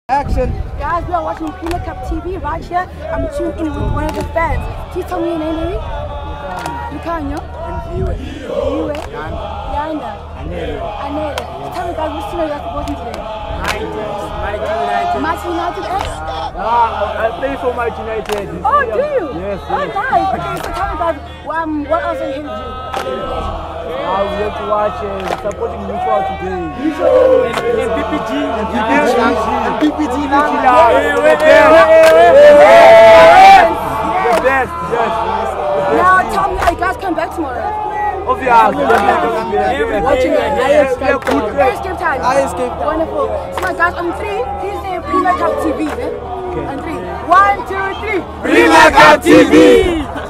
Action. Guys, we are watching Premier Cup TV right here. I'm tuned in with one of the fans. Please tell me your name, baby. Lucanio. And Viewet. Viewet. Yanda. Anele. Tell me, guys, which team are you guys supporting today? Mighty United X? I play for Mighty United. Oh, do you? Yes. Oh, nice. Okay, so tell me, guys, what else are you here to do? We have to watch supporting Mutual today. MPC. MPC. The best, yes. Now, tell me, are you guys coming back tomorrow? Obviously. Watching it. First Escape time. Escape time. Wonderful. So, my guys, on three, please say Premier Cup TV. Okay. On three. 1, 2, 3. Premier Cup TV.